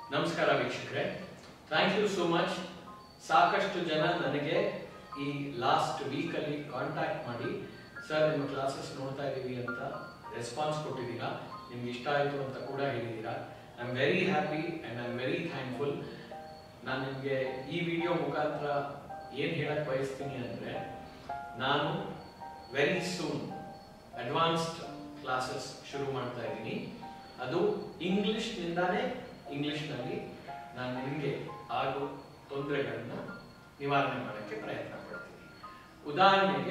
ನಮಸ್ಕಾರ ವೀಕ್ಷಕರೇ, thank you so much. ಸಾಕಷ್ಟು ಜನ ನನಗೆ ಈ ಲಾಸ್ಟ್ ವೀಕಲ್ಲಿ ಕಾಂಟ್ಯಾಕ್ಟ್ ಮಾಡಿ ಸರ್ ನಿಮ್ಮ ಕ್ಲಾಸಸ್ ನೋಡ್ತಾ ಇದ್ದೀವಿ ಅಂತ ರೆಸ್ಪಾನ್ಸ್ ಕೊಟ್ಟಿದ್ದೀರಾ, ನಿಮ್ಗೆ ಇಷ್ಟ ಆಯಿತು ಅಂತ ಕೂಡ ಹೇಳಿದ್ದೀರಾ. I am very happy and I am very thankful. ನಾನು ನಿಮಗೆ ಈ ವಿಡಿಯೋ ಮುಖಾಂತರ ಏನು ಹೇಳಕ್ಕೆ ಬಯಸ್ತೀನಿ ಅಂದರೆ, ನಾನು ವೆರಿ ಸೂನ್ ಅಡ್ವಾನ್ಸ್ಡ್ ಕ್ಲಾಸಸ್ ಶುರು ಮಾಡ್ತಾ ಇದ್ದೀನಿ. ಅದು ಇಂಗ್ಲಿಷ್ನಿಂದಾನೇ ಇಂಗ್ಲಿಷ್ನಲ್ಲಿ ನಾನು ನಿಮಗೆ ಆಗೋ ತೊಂದರೆಗಳನ್ನ ನಿವಾರಣೆ ಮಾಡೋಕ್ಕೆ ಪ್ರಯತ್ನ ಪಡ್ತೀನಿ. ಉದಾಹರಣೆಗೆ,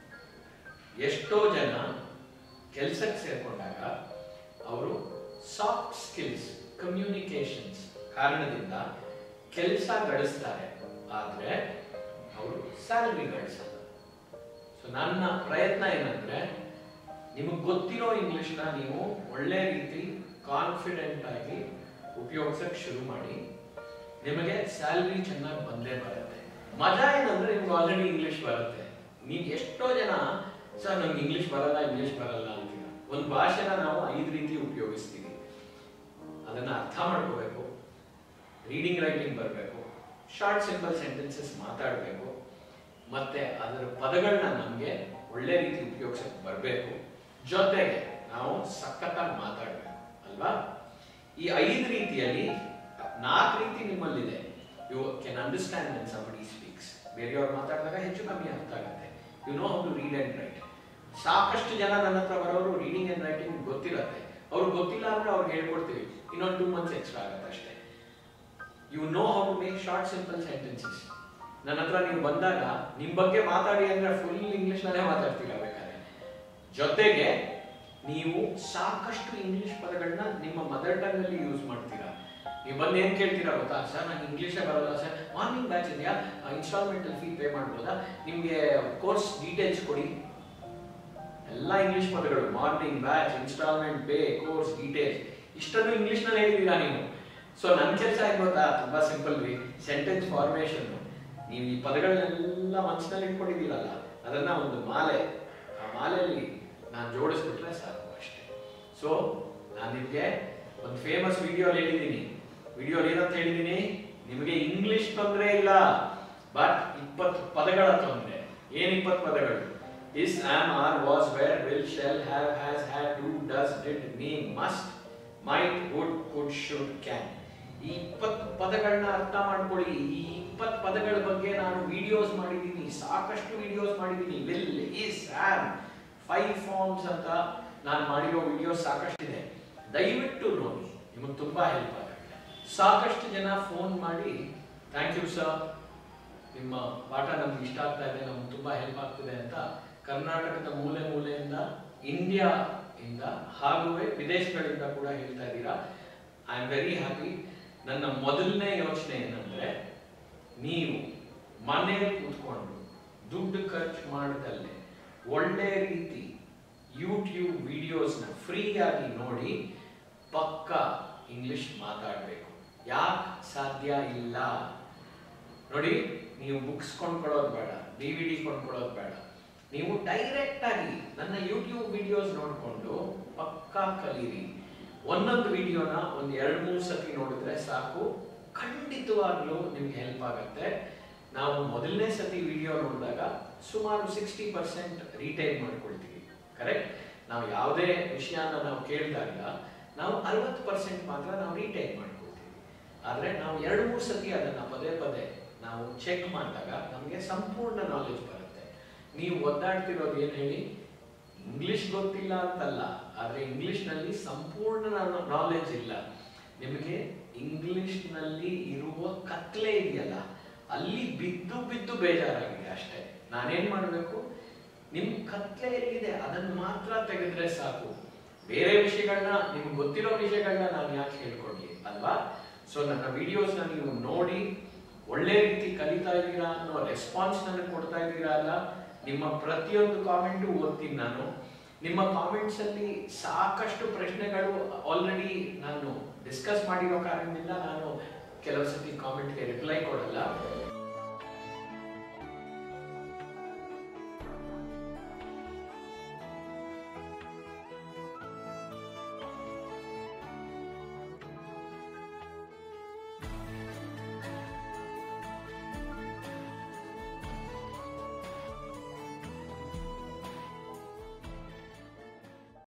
ಎಷ್ಟೋ ಜನ ಕೆಲಸಕ್ಕೆ ಸೇರ್ಕೊಂಡಾಗ ಅವರು ಸಾಫ್ಟ್ ಸ್ಕಿಲ್ಸ್, ಕಮ್ಯುನಿಕೇಶನ್ಸ್ ಕಾರಣದಿಂದ ಕೆಲಸ ಗಳಿಸ್ತಾರೆ, ಆದರೆ ಅವರು ಸ್ಯಾಲರಿ ಗಳಿಸಲ್ಲ. ಸೊ ನನ್ನ ಪ್ರಯತ್ನ ಏನಂದ್ರೆ, ನಿಮಗೆ ಗೊತ್ತಿರೋ ಇಂಗ್ಲಿಷ್ನ ನೀವು ಒಳ್ಳೆ ರೀತಿ ಕಾನ್ಫಿಡೆಂಟ್ ಆಗಿ ಉಪಯೋಗಿಸಕ್ಕೆ ಶುರು ಮಾಡಿ, ನಿಮಗೆ ಸ್ಯಾಲರಿ ಚೆನ್ನಾಗಿ ಬಂದೇ ಬರುತ್ತೆ. ಮಜಾ ಏನಂದ್ರೆ, ನಿಮ್ಗೆ ಆಲ್ರೆಡಿ ಇಂಗ್ಲಿಷ್ ಬರುತ್ತೆ. ನೀವು ಎಷ್ಟೋ ಜನ ಸರ್ ನಮ್ಗೆ ಇಂಗ್ಲಿಷ್ ಬರಲ್ಲ ಅಂತೀರ. ಒಂದು ಭಾಷೆನ ನಾವು 5 ರೀತಿ ಉಪಯೋಗಿಸ್ತೀವಿ. ಅದನ್ನ ಅರ್ಥ ಮಾಡ್ಕೋಬೇಕು, ರೀಡಿಂಗ್ ರೈಟಿಂಗ್ ಬರಬೇಕು, ಶಾರ್ಟ್ ಸಿಂಪಲ್ ಸೆಂಟೆನ್ಸಸ್ ಮಾತಾಡಬೇಕು, ಮತ್ತೆ ಅದರ ಪದಗಳನ್ನ ನಮಗೆ ಒಳ್ಳೆ ರೀತಿ ಉಪಯೋಗಿಸಕ್ಕೆ ಬರಬೇಕು, ಜೊತೆಗೆ ನಾವು ಸಖತ್ತಾಗಿ ಮಾತಾಡಬೇಕು ಅಲ್ವಾ. ಈ 5 ರೀತಿಯಲ್ಲಿ 4 ರೀತಿ ನಿಮ್ಮಲ್ಲಿದೆ. You can understand when somebody speaks. ಬೇರೆಯವ್ರು ಮಾತಾಡಿದಾಗ ಹೆಚ್ಚು ಕಮ್ಮಿ ಅರ್ಥ ಆಗುತ್ತೆ. You know how to read and write. ಸಾಕಷ್ಟು ಜನ ನನ್ನ ಹತ್ರ ಬರೋರು ರೀಡಿಂಗ್ ಅಂಡ್ ರೈಟಿಂಗ್ ಗೊತ್ತಿರುತ್ತೆ. ಅವ್ರಿಗೆ ಗೊತ್ತಿಲ್ಲ ಅಂದ್ರೆ ಅವ್ರಿಗೆ ಹೇಳ್ಕೊಡ್ತೀವಿ, ಇನ್ನೊಂದು 2 months ಎಕ್ಸ್ಟ್ರಾ ಆಗುತ್ತೆ ಅಷ್ಟೇ. You know how to make short simple sentences. ನನ್ನ ಹತ್ರ ನೀವು ಬಂದಾಗ ನಿಮ್ಮ ಬಗ್ಗೆ ಮಾತಾಡಿ ಅಂದ್ರೆ ಫುಲ್ ಇಂಗ್ಲಿಷ್ನಲ್ಲೇ ಮಾತಾಡ್ತೀರಾ ಬೇಕಾದ್ರೆ. ಜೊತೆಗೆ ನೀವು ಸಾಕಷ್ಟು ಇಂಗ್ಲಿಷ್ ಪದಗಳನ್ನ ನಿಮ್ಮ ಮದರ್ ಟಂಗ್ ಅಲ್ಲಿ ಯೂಸ್ ಮಾಡ್ತೀರಾ. ನೀವು ಬಂದು ಏನ್ ಕೇಳ್ತೀರಾ ಗೊತ್ತಾ, ಸರ್ ನಂಗೆ ಇಂಗ್ಲಿಷೇ ಬರಲ್ಲ ಸರ್, ಮಾರ್ನಿಂಗ್ ಬ್ಯಾಚ್ ಇದೆಯಾ, ಇನ್ಸ್ಟಾಲ್ಮೆಂಟ್ ಅಲ್ಲಿ ಫೀ ಪೇ ಮಾಡ್ಬೋದಾ, ನಿಮ್ಗೆ ಕೋರ್ಸ್ ಡೀಟೇಲ್ಸ್ ಕೊಡಿ. ಎಲ್ಲ ಇಂಗ್ಲಿಷ್ ಪದಗಳು, morning batch, instalment, pay, course details, ಇಷ್ಟನ್ನು ಇಂಗ್ಲಿಷ್ ನಲ್ಲಿ ಹೇಳಿದೀರಾ ನೀವು. ಸೊ ನನ್ನ ಕೆಲಸ ಏನ್ ಗೊತ್ತಾ, ತುಂಬಾ ಸಿಂಪಲ್ ರೀ, ಸೆಂಟೆನ್ಸ್ ಫಾರ್ಮೇಶನ್. ನೀವು ಈ ಪದಗಳನ್ನೆಲ್ಲ ಮನಸ್ಸಿನಲ್ಲಿ ಇಟ್ಕೊಂಡಿದ್ದೀರಲ್ಲ, ಅದನ್ನ ಒಂದು ಮಾಲೆ, ಆ ಮಾಲೆಯಲ್ಲಿ ನಾನು ಜೋಡಿಸ್ಬಿಟ್ರೆ ಸಾಕು ಅಷ್ಟೇ. ಸೊ ನಾನು ನಿಮಗೆ ಒಂದು ಫೇಮಸ್ ವಿಡಿಯೋ ಹೇಳಿದ್ದೀನಿ. ವಿಡಿಯೋ ಏನಂತ ಹೇಳಿದ್ದೀನಿ, ನಿಮಗೆ ಇಂಗ್ಲಿಷ್ ತೊಂದರೆ ಇಲ್ಲ, ಬಟ್ 20 ಪದಗಳ ತೊಂದರೆ. ಏನ್ 20 ಪದಗಳು? Is, am, are, was, were, will, shall, have, has, had, do, does, did, may, must, might, would, could, should, can. ಈ 20 ಪದಗಳನ್ನ ಅರ್ಥ ಮಾಡ್ಕೊಳ್ಳಿ. ಈ 20 ಪದಗಳ ಬಗ್ಗೆ ನಾನು ವಿಡಿಯೋಸ್ ಮಾಡಿದ್ದೀನಿ, ಸಾಕಷ್ಟು ವಿಡಿಯೋಸ್ ಮಾಡಿದ್ದೀನಿ. ವಿಲ್, ಇಸ್, ಆಮ್, 5 ಫಾರ್ಮ್ಸ್ ಅಂತ ನಾನು ಮಾಡಿರೋ ವಿಡಿಯೋ ಸಾಕಷ್ಟಿದೆ. ದಯವಿಟ್ಟು ನೋಡಿ, ನಿಮಗೆ ತುಂಬಾ ಹೆಲ್ಪ್ ಆಗುತ್ತೆ. ಸಾಕಷ್ಟು ಜನ ಫೋನ್ ಮಾಡಿ, ಥ್ಯಾಂಕ್ ಯು ಸರ್, ನಿಮ್ಮ ಪಾಠ ನಮ್ಗೆ ಇಷ್ಟ ಆಗ್ತಾ ಇದೆ, ನಮ್ಗೆ ತುಂಬಾ ಹೆಲ್ಪ್ ಆಗ್ತಿದೆ ಅಂತ ಕರ್ನಾಟಕದ ಮೂಲೆ ಮೂಲೆಯಿಂದ, ಇಂಡಿಯಾ ಇಂದ ಹಾಗೂ ವಿದೇಶಗಳಿಂದ ಕೂಡ ಹೇಳ್ತಾ ಇದ್ದೀರಾ. I am very happy. ನನ್ನ ಮೊದಲನೇ ಯೋಚನೆ ಏನಂದ್ರೆ, ನೀವು ಮನೆಯಲ್ಲಿ ಕೂತ್ಕೊಂಡು ದುಡ್ಡು ಖರ್ಚು ಮಾಡದಲ್ಲೇ ಒಳ್ಳೆ ರೀತಿ ಯೂಟ್ಯೂಬ್ ವಿಡಿಯೋಸ್ನ ಫ್ರೀ ಆಗಿ ನೋಡಿ ಪಕ್ಕ ಇಂಗ್ಲಿಷ್ ಮಾತಾಡಬೇಕು. ಯಾಕೆ ಸಾಧ್ಯ ಇಲ್ಲ ನೋಡಿ, ನೀವು ಬುಕ್ಸ್ ಕೊಂಡ್ಕೊಳ್ಳೋದು ಬೇಡ, DVD ಕೊಂಡ್ಕೊಳ್ಳೋದು ಬೇಡ, ನೀವು ಡೈರೆಕ್ಟ್ ಆಗಿ ನನ್ನ ಯೂಟ್ಯೂಬ್ ವಿಡಿಯೋಸ್ ನೋಡಿಕೊಂಡು ಪಕ್ಕ ಕಲೀರಿ. ಒಂದೊಂದು ವಿಡಿಯೋನ ಒಂದು 2-3 ಸತಿ ನೋಡಿದ್ರೆ ಸಾಕು, ಖಂಡಿತವಾಗ್ಲೂ ನಿಮ್ಗೆ ಹೆಲ್ಪ್ ಆಗುತ್ತೆ. ನಾವು ಮೊದಲನೇ ಸತಿ ವಿಡಿಯೋ ನೋಡಿದಾಗ ಸುಮಾರು 60% ರಿಟೈನ್ ಮಾಡ್ಕೊಳ್ತೀವಿ, ಕರೆಕ್ಟ್? ನಾವು ಯಾವುದೇ ವಿಷಯನ ನಾವು ಕೇಳಿದಾಗ ನಾವು 60% ಮಾತ್ರ ನಾವು ರಿಟೈನ್ ಮಾಡ್ಕೊಳ್ತೀವಿ. ಆದ್ರೆ ನಾವು 2-3 ಸತಿ ಅದನ್ನ ಪದೇ ಪದೇ ನಾವು ಚೆಕ್ ಮಾಡಿದಾಗ ನಮಗೆ ಸಂಪೂರ್ಣ ನಾಲೆಜ್ ಬರುತ್ತೆ. ನೀವು ಒದ್ದಾಡ್ತಿರೋದು ಏನ್ ಹೇಳಿ, ಇಂಗ್ಲಿಷ್ ಗೊತ್ತಿಲ್ಲ ಅಂತಲ್ಲ, ಆದ್ರೆ ಇಂಗ್ಲಿಷ್ ನಲ್ಲಿ ಸಂಪೂರ್ಣ ನಾಲೆಜ್ ಇಲ್ಲ. ನಿಮಗೆ ಇಂಗ್ಲಿಷ್ ನಲ್ಲಿ ಇರುವ ಕತ್ಲೆ ಇದೆಯಲ್ಲ, ಅಲ್ಲಿ ಬಿದ್ದು ಬಿದ್ದು ಬೇಜಾರಾಗಿದೆ ಅಷ್ಟೇ. ನಾನೇನ್ ಮಾಡಬೇಕು, ನಿಮ್ ಕತ್ಲೆ ಎಲ್ಲಿದೆ ಅದನ್ನು ಮಾತ್ರ ತೆಗೆದ್ರೆ ಸಾಕು. ಬೇರೆ ವಿಷಯಗಳನ್ನ, ನಿಮ್ಗೆ ಗೊತ್ತಿರೋ ವಿಷಯಗಳನ್ನ ನಾನು ಯಾಕೆ ಹೇಳ್ಕೊಡ್ಲಿ ಅಲ್ವಾ. ಸೊ ನನ್ನ ವಿಡಿಯೋಸ್ ನ ನೀವು ನೋಡಿ ಒಳ್ಳೆ ರೀತಿ ಕಲಿತಾ ಇದ್ದೀರಾ ಅನ್ನೋ ರೆಸ್ಪಾನ್ಸ್ ನನಗೆ ಕೊಡ್ತಾ ಇದ್ದೀರಾ ಅಲ್ಲ. ನಿಮ್ಮ ಪ್ರತಿಯೊಂದು ಕಾಮೆಂಟು ಓದ್ತೀನಿ ನಾನು. ನಿಮ್ಮ ಕಾಮೆಂಟ್ಸ್ ಅಲ್ಲಿ ಸಾಕಷ್ಟು ಪ್ರಶ್ನೆಗಳು ಆಲ್ರೆಡಿ ನಾನು ಡಿಸ್ಕಸ್ ಮಾಡಿರೋ ಕಾರಣದಿಂದ ನಾನು ಕೆಲವು ಸತಿ ಕಾಮೆಂಟ್ಗೆ ರಿಪ್ಲೈ ಕೊಡಲ್ಲ.